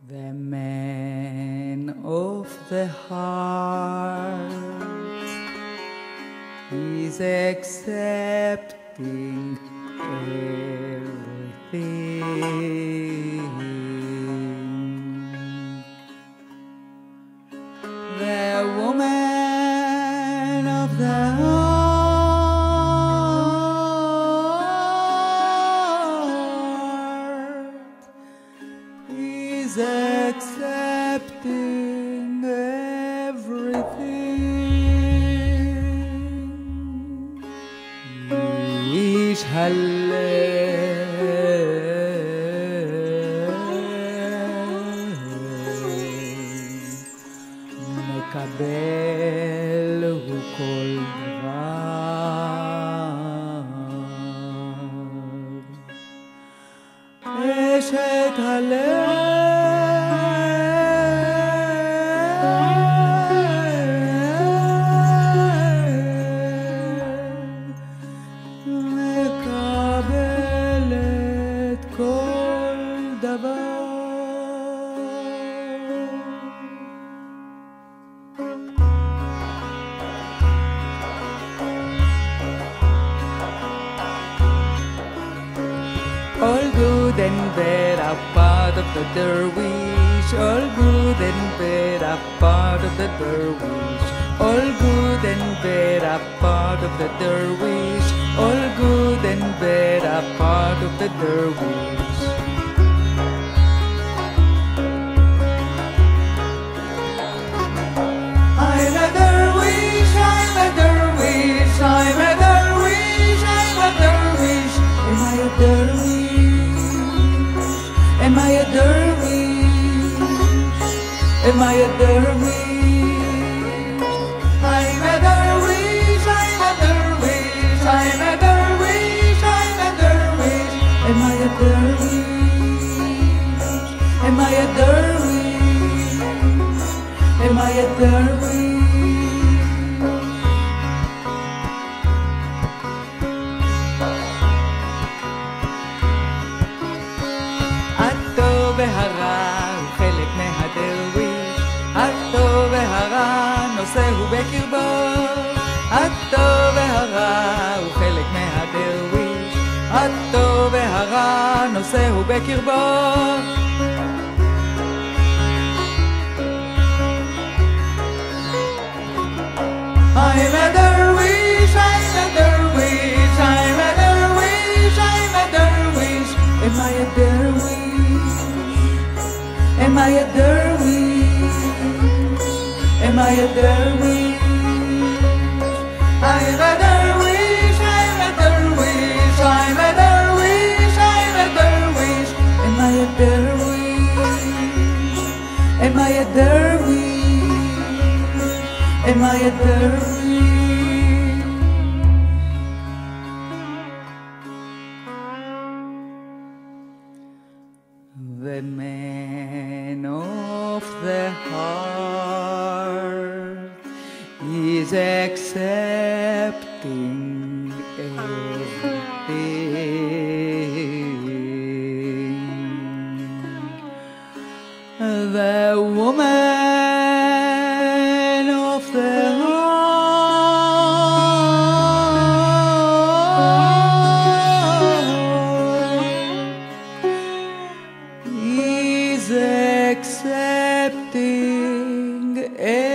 The man of the heart is accepting everything. The woman of the heart is accepting everything. Ish מקבל הוא כל דבר. אשת הלב מקבלת כל דבר. All good and bad are part of the dervish. All good and bad are part of the dervish. All good and bad are part of the dervish. All good and bad are part of the dervish. I'm a dervish, I'm a dervish, I'm a dervish, I'm a dervish. Am I a dervish? Am I a dervish? Am I a dervish? I'm a dervish, I'm a dervish, I'm a dervish, I'm a dervish. Am I a dervish? Am I a dervish? Am I a dervish? הטוב והרע הוא חלק מהדרוויש. הטוב והרע נושאהו בקרבו. הטוב והרע הוא חלק מהדרוויש. הטוב והרע נושאהו בקרבו. I'm a dervish, I'm a dervish, I'm a dervish, I'm a dervish. Am I a dervish? Am I a dervish? Am I a dervish? I'm a dervish, I'm a dervish, I'm a dervish, I'm a dervish. Am I a dervish? Am I a dervish? Am I a dervish? The man of the heart is accepting everything. The woman of the heart is accepting